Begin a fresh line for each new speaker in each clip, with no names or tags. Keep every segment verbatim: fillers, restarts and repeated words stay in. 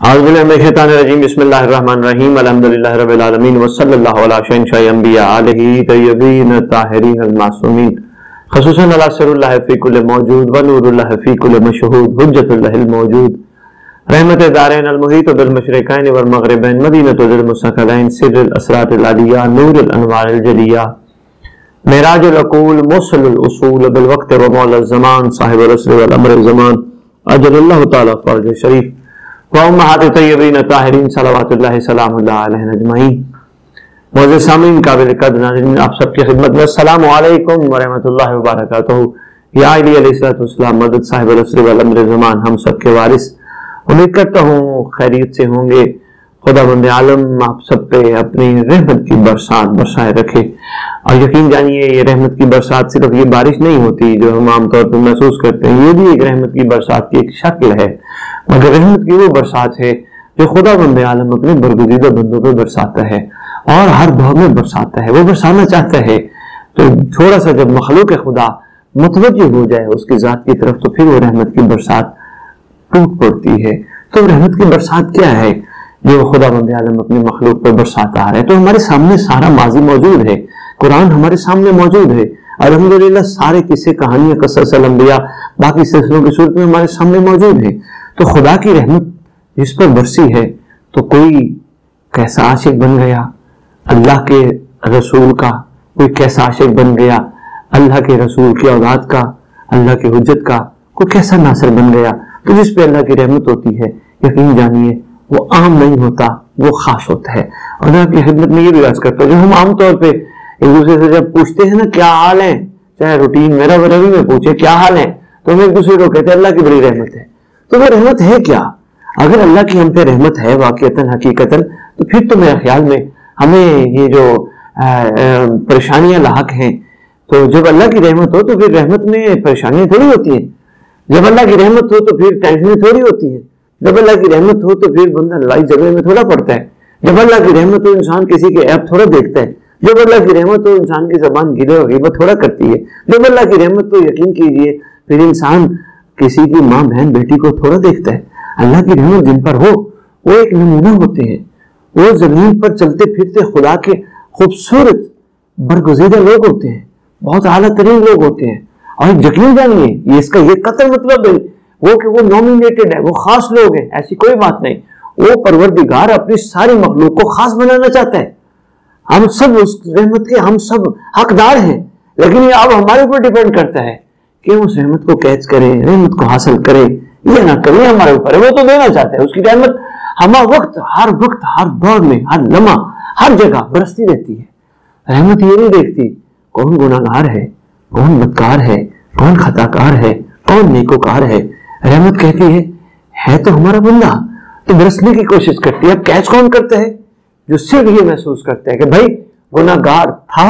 اعوذ باللہ من الشیطان الرجیم بسم اللہ الرحمن الرحیم الحمدللہ رب العالمین وصلی اللہ علی شہنشاہ انبیاء علیہ طیبین طاہرین المعصومین خصوصاً علی سر اللہ فی کل موجود ونور اللہ فی کل مشہود حجت اللہ الموجود رحمت دارین المحیط بالمشرقین والمغربین مدینۃ ذی المستقلین سر الاسرار العلیہ نور الانوار الجلیہ معراج العقول موصل الاصول بالوقت ومول الزمان صاحب الرسل والامر الزمان اجل اللہ تعالی فرج شریف وامہات طیبین طاہرین صلوات اللہ سلام اللہ علیہ اجمعین۔ معزز سامعین قابل قدر ناظرین، آپ سب کی خدمت میں السلام علیکم ورحمۃ اللہ وبرکاتہ۔ یا علی علیہ السلام مدد صاحب الرسل والامر الزمان، ہم سب کے وارث، امید کرتا ہوں خیریت سے ہوں گے۔ خدا بند عالم آپ سب پہ اپنی رحمت کی برسات برسائے رکھے، اور یقین جانیے یہ رحمت کی برسات صرف یہ بارش نہیں ہوتی جو ہم عام طور پر محسوس کرتے ہیں، یہ بھی ایک رحمت کی برسات کی ایک شکل ہے، مگر رحمت کی وہ برسات ہے جو خدا بند عالم اپنے برگزیدہ بندوں پہ برساتا ہے اور ہر دور میں برساتا ہے، وہ برسانا چاہتا ہے۔ تو تھوڑا سا جب مخلوق خدا متوجہ ہو جائے اس کی ذات کی طرف تو پھر وہ رحمت کی برسات ٹوٹ پڑتی ہے۔ تو رحمت کی برسات کیا ہے جو خدا بند عالم اپنے مخلوق پر برساتا آ رہا ہے؟ تو ہمارے سامنے سارا ماضی موجود ہے، قرآن ہمارے سامنے موجود ہے، الحمدللہ سارے قصے کہانیاں قصص الانبیاء باقی سلسلوں کی صورت میں ہمارے سامنے موجود ہے۔ تو خدا کی رحمت جس پر برسی ہے تو کوئی کیسا عاشق بن گیا اللہ کے رسول کا، کوئی کیسا عاشق بن گیا اللہ کے رسول کی اولاد کا، اللہ کی حجت کا، کوئی کیسا ناصر بن گیا۔ تو جس پہ اللہ کی رحمت ہوتی ہے یقین جانیے وہ عام نہیں ہوتا، وہ خاص ہوتا ہے۔ اور میں آپ کی خدمت میں یہ بھی عرض کرتا ہوں، جو ہم عام طور پہ ایک دوسرے سے جب پوچھتے ہیں نا کیا حال ہے، چاہے روٹین میرا روی میں پوچھے کیا حال ہے، تو ہم ایک دوسرے کو کہتے ہیں اللہ کی بڑی رحمت ہے۔ تو وہ رحمت ہے کیا؟ اگر اللہ کی ہم پہ رحمت ہے واقعتاً حقیقتاً تو پھر تو میرے خیال میں ہمیں یہ جو پریشانیاں لاحق ہیں، تو جب اللہ کی رحمت ہو تو پھر رحمت میں پریشانیاں تھوڑی ہوتی ہیں، جب اللہ کی رحمت ہو تو پھر ٹینشنیں تھوڑی ہوتی ہیں، جب اللہ کی رحمت ہو تو پھر بندہ لڑائی جھگڑے میں تھوڑا پڑتا ہے، جب اللہ کی رحمت ہو انسان کسی کے عیب تھوڑا دیکھتا ہے، جب اللہ کی رحمت ہو انسان کی زبان گلے اور غیبت تھوڑا کرتی ہے، جب اللہ کی رحمت ہو یقین کیجئے پھر انسان کسی کی ماں بہن بیٹی کو تھوڑا دیکھتا ہے۔ اللہ کی رحمت جن پر ہو وہ ایک نمونہ ہوتے ہیں، وہ زمین پر چلتے پھرتے خدا کے خوبصورت برگزیدہ لوگ ہوتے ہیں، بہت اعلیٰ ترین لوگ ہوتے ہیں۔ اور یقین جانیے یہ اس کا یہ قطع مطلب ہے وہ کہ وہ نومینیٹڈ ہے، وہ خاص لوگ ہیں، ایسی کوئی بات نہیں۔ وہ پروردگار اپنی ساری مخلوق کو خاص بنانا چاہتا ہے، ہم سب اس رحمت کے ہم سب حقدار ہیں، لیکن یہ اب ہمارے اوپر ڈیپینڈ کرتا ہے کہ ہم اس رحمت کو کیچ کریں، رحمت کو حاصل کریں، یہ نہ کریں ہمارے اوپر ہے، وہ تو دینا چاہتا ہے۔ اس کی رحمت ہمہ وقت ہر وقت ہر دور میں ہر لمحہ ہر جگہ برستی رہتی ہے۔ رحمت یہ نہیں دیکھتی کون گناہگار ہے، کون بدکار ہے، کون خطا کار ہے، کون نیکوکار ہے۔ رحمت کہتی ہے ہے تو ہمارا بندہ، تو برسنے کی کوشش کرتی ہے۔ اب کیچ کون کرتا ہے؟ جو صرف یہ محسوس کرتا ہے کہ بھائی گناہگار تھا،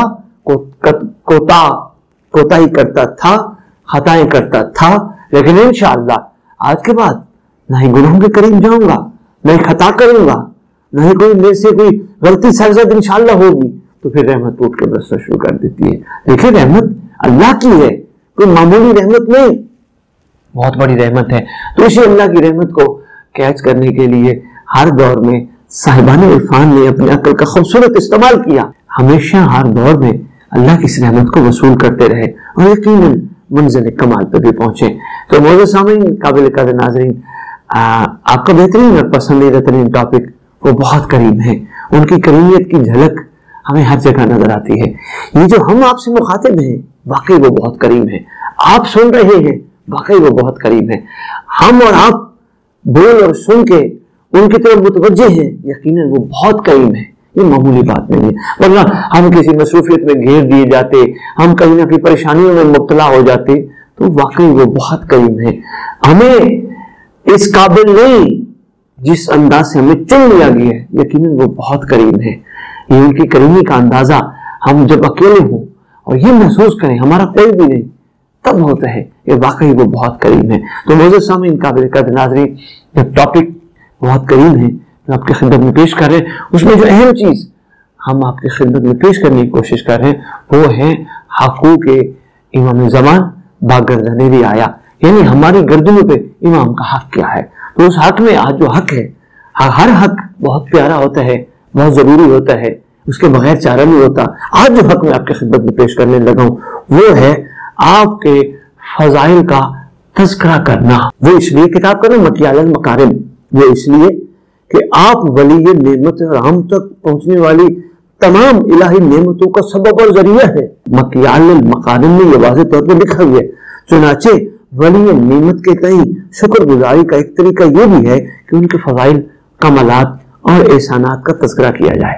کوتا کوتاہی کرتا تھا، خطائیں کرتا تھا، لیکن انشاءاللہ آج کے بعد نہ ہی گناہوں کے قریب جاؤں گا، نہ ہی خطا کروں گا، نہ ہی کوئی میرے سے کوئی غلطی سرزد انشاءاللہ ہوگی، تو پھر رحمت ٹوٹ کے برسنا شروع کر دیتی ہے۔ دیکھیں رحمت اللہ کی ہے، کوئی معمولی رحمت نہیں، بہت بڑی رحمت ہے۔ تو اسی اللہ کی رحمت کو کیچ کرنے کے لیے ہر دور میں صاحبان عرفان نے اپنی عقل کا خوبصورت استعمال کیا، ہمیشہ ہر دور میں اللہ کی اس رحمت کو وصول کرتے رہے اور یقیناً منزل کمال پہ بھی پہنچے۔ تو معزز سامعین قابل قدر ناظرین، آپ کا بہترین اور پسندیدہ ترین ٹاپک وہ بہت کریم ہے، ان کی کریمیت کی جھلک ہمیں ہر جگہ نظر آتی ہے۔ یہ جو ہم آپ سے مخاطب ہیں واقعی وہ بہت کریم ہے، آپ سن رہے ہیں واقعی وہ بہت کریم ہے، ہم اور آپ بول اور سن کے ان کی طرف متوجہ ہیں، یقیناً وہ بہت کریم ہے، یہ معمولی بات نہیں ہے۔ ورنہ ہم کسی مصروفیت میں گھیر دیے جاتے، ہم کہیں نہ کہیں پریشانیوں میں مبتلا ہو جاتے، تو واقعی وہ بہت کریم ہے۔ ہمیں اس قابل نہیں جس انداز سے ہمیں چن لیا گیا ہے، یقیناً وہ بہت کریم ہے۔ یہ ان کی کریمی کا اندازہ ہم جب اکیلے ہوں اور یہ محسوس کریں ہمارا کوئی بھی نہیں تب ہوتا ہے کہ واقعی وہ بہت کریم ہے۔ تو معزز سامعین قابل قدر ناظرین، جب ٹاپک بہت کریم ہے جو آپ کی خدمت میں پیش کر رہے ہیں، اس میں جو اہم چیز ہم آپ کی خدمت میں پیش کرنے کی کوشش کر رہے ہیں وہ ہے حقوق امام زمان باگردانے بھی آیا، یعنی ہماری گردنوں پہ امام کا حق کیا ہے۔ تو اس حق میں آج جو حق ہے ہر حق بہت پیارا ہوتا ہے، بہت ضروری ہوتا ہے، اس کے بغیر چارہ نہیں ہوتا. آج جو حق میں آپ کی خدمت میں پیش کرنے لگا ہوں وہ ہے آپ کے فضائل کا تذکرہ کرنا. وہ اس لیے کتاب کا نام مکیال المکارم، وہ اس لیے کہ آپ ولی نعمت اور ہم تک پہنچنے والی تمام الہی نعمتوں کا سبب اور ذریعہ ہے. مکیال المکارم میں یہ واضح طور پہ لکھا ہوا ہے. چنانچہ ولی نعمت کے تئیں شکر گزاری کا ایک طریقہ یہ بھی ہے کہ ان کے فضائل، کمالات اور احسانات کا تذکرہ کیا جائے.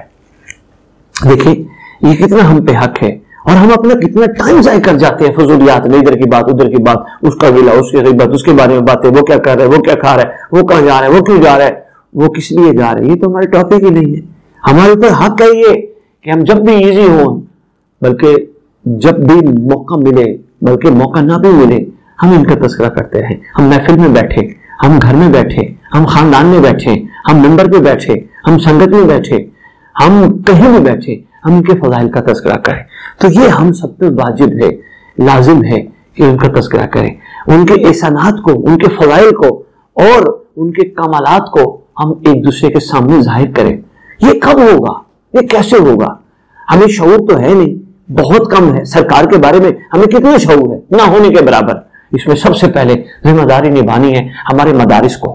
دیکھیں یہ کتنا ہم پہ حق ہے، اور ہم اپنا کتنا ٹائم ضائع کر جاتے ہیں فضولیات میں، ادھر کی بات ادھر کی بات، اس کا گلا، اس کی غیبت، اس کے بارے میں باتیں، وہ کیا کر رہا ہے، وہ کیا کھا رہا ہے، وہ کہاں جا رہا ہے، وہ کیوں جا رہا ہے، وہ کس لیے جا رہا ہے. یہ تو ہمارے ٹاپک ہی نہیں ہے. ہمارے اوپر حق ہے یہ کہ ہم جب بھی ایزی ہوں، بلکہ جب بھی موقع ملے، بلکہ موقع نہ بھی ملے، ہم ان کا تذکرہ کرتے رہیں. ہم محفل میں بیٹھے، ہم گھر میں بیٹھے، ہم خاندان میں بیٹھے، ہم منبر پہ بیٹھے، ہم سنگت میں بیٹھے، ہم کہیں بھی بیٹھے، ہم ان کے فضائل کا تذکرہ کریں. تو یہ ہم سب پہ واجب ہے، لازم ہے کہ ان کا تذکرہ کریں. ان کے احسانات کو، ان کے فضائل کو اور ان کے کمالات کو ہم ایک دوسرے کے سامنے ظاہر کریں. یہ کب ہوگا؟ یہ کیسے ہوگا؟ ہمیں شعور تو ہے نہیں، بہت کم ہے. سرکار کے بارے میں ہمیں کتنا شعور ہے؟ نہ ہونے کے برابر. اس میں سب سے پہلے ذمہ داری نبھانی ہے ہمارے مدارس کو.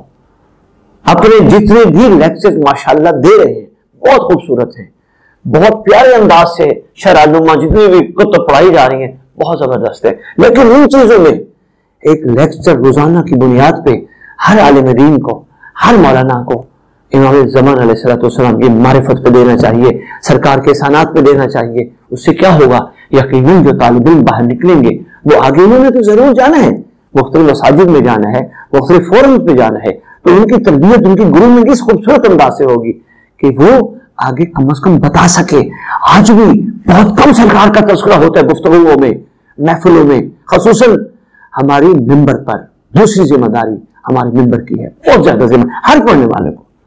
اپنے جتنے بھی لیکچر ماشاءاللہ دے رہے ہیں بہت خوبصورت ہیں، بہت پیارے انداز سے شرح نما جتنی بھی کتب پڑھائی جا رہی ہیں بہت زبردست ہے. لیکن ان چیزوں میں ایک لیکچر روزانہ کی بنیاد پہ ہر عالم دین کو، ہر مولانا کو امام زمان علیہ السلام کی معرفت پہ دینا چاہیے، سرکار کے احسانات پہ دینا چاہیے. اس سے کیا ہوگا؟ یقیناً جو طالب علم باہر نکلیں گے وہ آگے انہوں نے تو ضرور جانا ہے، مختلف مساجد میں جانا ہے، مختلف فورمز پہ جانا ہے، تو ان کی تربیت، ان کی گرومنگ اس خوبصورت انداز سے ہوگی کہ وہ آگے کم از کم بتا سکے. آج بھی بہت کم سرکار کا تذکرہ ہوتا ہے گفتگوؤں میں، محفلوں میں، خصوصاً ہماری ممبر پر. دوسری ذمہ داری ہمارے ممبر کی ہے، بہت زیادہ ذمہ ہر پڑھنے والے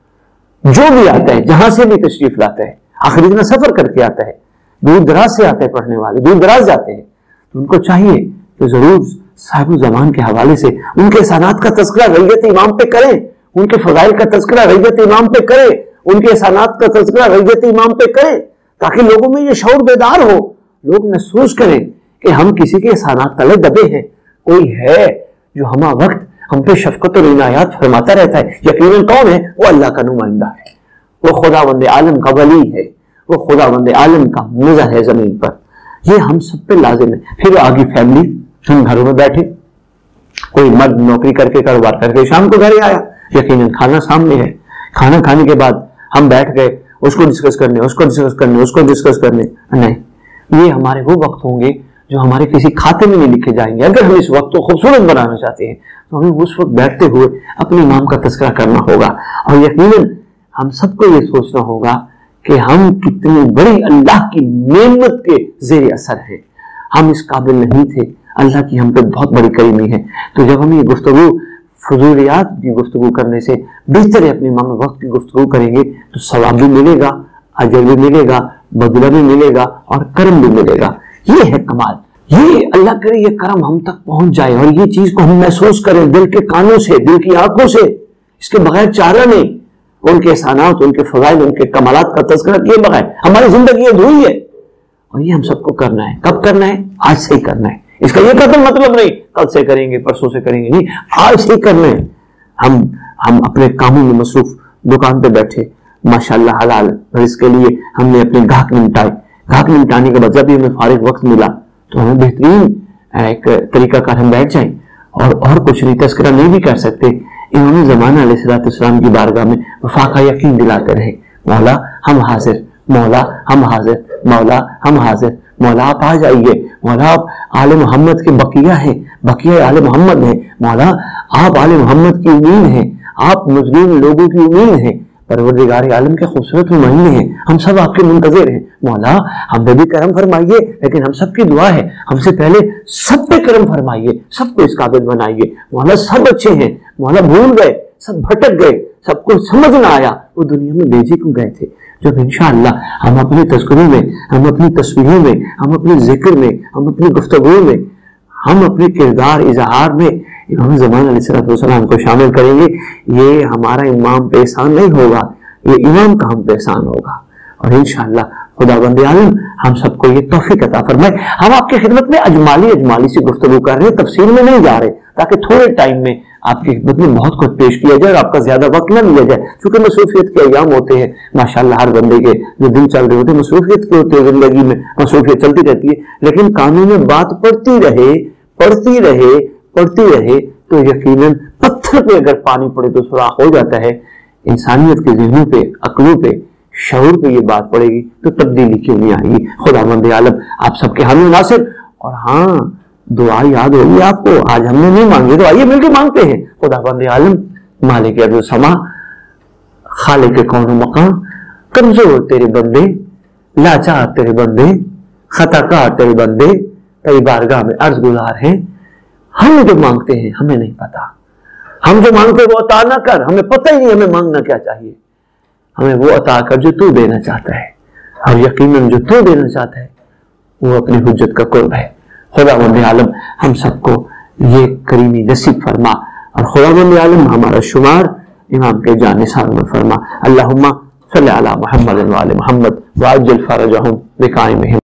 کو، جو بھی آتا ہے، جہاں سے بھی تشریف لاتا ہے، آخر اتنا سفر کر کے آتا ہے، دور دراز سے آتے ہیں پڑھنے والے، دور دراز جاتے ہیں، تو ان کو چاہیے کہ ضرور صاحب الزمان کے حوالے سے ان کے احسانات کا تذکرہ ریت امام پہ کریں، ان کے فضائل کا تذکرہ ریت امام پہ کریں، ان کے احسانات کا تذکرہ ریت امام پہ کریں، تاکہ لوگوں میں یہ شعور بیدار ہو، لوگ محسوس کریں کہ ہم کسی کے احسانات تلے دبے ہیں. کوئی ہے جو ہمہ وقت ہم پہ شفقت اور عنایات فرماتا رہتا ہے. یقیناً کون ہے؟ وہ اللہ کا نمائندہ ہے، وہ خداوند عالم کا ولی ہے، وہ خداوند عالم کا مزہ ہے زمین پر. یہ ہم سب پہ لازم ہے. پھر آگے فیملی، ہم گھروں میں بیٹھے، کوئی مرد نوکری کر کے کاروبار کر کے شام کو گھر آیا، یقیناً کھانا سامنے ہے، کھانا کھانے کے بعد ہم بیٹھ گئے اس کو ڈسکس کرنے، اس کو ڈسکس کرنے، اس کو ڈسکس کرنے. نہیں، یہ ہمارے وہ وقت ہوں گے جو ہمارے کسی کھاتے میں نہیں لکھے جائیں گے. اگر ہم اس وقت کو خوبصورت بنانا چاہتے ہیں تو ہمیں اس وقت بیٹھتے ہوئے اپنے امام کا تذکرہ کرنا ہوگا. اور یقیناً ہم سب کو یہ سوچنا ہوگا کہ ہم کتنی بڑی اللہ کی نعمت کے زیر اثر ہیں. ہم اس قابل نہیں تھے، اللہ کی ہم پہ بہت بڑی کریمی ہے. تو جب ہم یہ گفتگو فضولیات کی گفتگو کرنے سے بہتر ہے اپنے امام وقت کی گفتگو کریں گے تو ثواب بھی ملے گا، اجر بھی ملے گا، بدلہ بھی ملے گا اور کرم بھی ملے گا. یہ ہے کمال. یہ اللہ کرے یہ کرم ہم تک پہنچ جائے اور یہ چیز کو ہم محسوس کریں دل کے کانوں سے، دل کی آنکھوں سے. اس کے بغیر چارہ نہیں. ان کے احسانات، ان کے فضائل، ان کے کمالات کا تذکرہ کیے بغیر ہماری زندگی ادھوری ہے. اور یہ ہم سب کو کرنا ہے. کب کرنا ہے؟ آج سے ہی کرنا ہے. اس کا یہ قدر مطلب نہیں کل سے کریں گے، پرسوں سے کریں گے، نہیں، آج سے ہی کرنا ہے. ہم ہم اپنے کاموں میں مصروف، دکان پہ بیٹھے، ماشاءاللہ حلال رزق کے لیے ہم نے اپنے گاہک نمٹائے. گاہک نمٹانے کے بعد جب بھی ہمیں فارغ وقت ملا تو ہمیں بہترین ایک طریقہ کار ہم بیٹھ جائیں اور اور کچھ نہیں، تذکرہ نہیں بھی کر سکتے. انہوں نے زمانہ علیہ السلام کی بارگاہ میں وفا کا یقین دلاتے رہے. مولا ہم حاضر، مولا ہم حاضر، مولا ہم حاضر، مولا آپ آ جائیے، مولا آپ آل محمد کے بقیہ ہیں، بقیہ آل محمد ہیں، مولا آپ آل محمد کی امید ہیں، آپ مظلوم لوگوں کی امید ہیں، پروردگار عالم کے خوبصورت نمائندے ہیں، ہم سب آپ کے منتظر ہیں. مولا ہم پہ بھی کرم فرمائیے، لیکن ہم سب کی دعا ہے ہم سے پہلے سب پہ کرم فرمائیے، سب کو اس قابل بنائیے. مولا سب اچھے ہیں، مولا بھول گئے، سب بھٹک گئے، سب کو سمجھ نہ آیا وہ دنیا میں بھیجے کیوں گئے تھے. جب انشاءاللہ ہم اپنے تذکروں میں، ہم اپنی تصویروں میں، ہم اپنے ذکر میں، ہم اپنی گفتگو میں، ہم اپنے کردار اظہار میں امام زمان علیہ السلام کو شامل کریں گے. یہ ہمارا امام پہ احسان نہیں ہوگا, یہ امام کا ہم پہ احسان ہوگا. اور انشاءاللہ خدا بند عالم ہم سب کو یہ توفیق عطا فرمائے. ہم آپ کی خدمت میں اجمالی اجمالی سے گفتگو کر رہے ہیں, تفصیل میں نہیں جا رہے, تاکہ تھوڑے ٹائم میں آپ کی خدمت میں بہت کچھ پیش کیا جائے اور آپ کا زیادہ وقت نہ لیا جائے. چونکہ مصروفیت کے ایام ہوتے ہیں ماشاءاللہ, ہر بندے کے جو دن چل رہے ہوتے ہیں مصروفیت کے ہوتے ہیں, زندگی میں مصروفیت چلتی رہتی ہے. لیکن کانوں میں بات پڑتی رہے پڑتی رہے پڑتی رہے تو یقیناً پتھر پہ اگر پانی پڑے تو سوراخ ہو جاتا ہے. انسانیت کے ذہنوں پہ, عقلوں پہ, شعور پہ یہ بات پڑے گی تو تبدیلی کیوں نہیں آئے گی. خدا بند عالم آپ سب کے حامی ناصر. اور ہاں دعا یاد ہوگی آپ کو, آج ہم نے نہیں مانگی تو آئیے مل کے مانگتے ہیں. خدا بند عالم مالک ارض و سما, خالق کون و مقام, کمزور تیرے بندے, لاچار تیرے بندے, خطا کار تیرے بندے تیری بارگاہ میں عرض گزار ہیں. ہم جو مانگتے ہیں ہمیں نہیں پتا, ہم جو مانگتے ہیں وہ عطا نہ کر, ہمیں پتہ ہی نہیں ہمیں مانگنا کیا چاہیے. ہمیں وہ عطا کر جو تو دینا چاہتا ہے, اور یقیناً جو تو دینا چاہتا ہے وہ اپنی حجت کا قرب ہے. خدا بند عالم ہم سب کو یہ کریمی نصیب فرما, اور خدا بند عالم ہمارا شمار امام کے جان نثار میں فرما. اللہم صلی علی محمد و آل محمد وعجل فرجہم بقائمہم.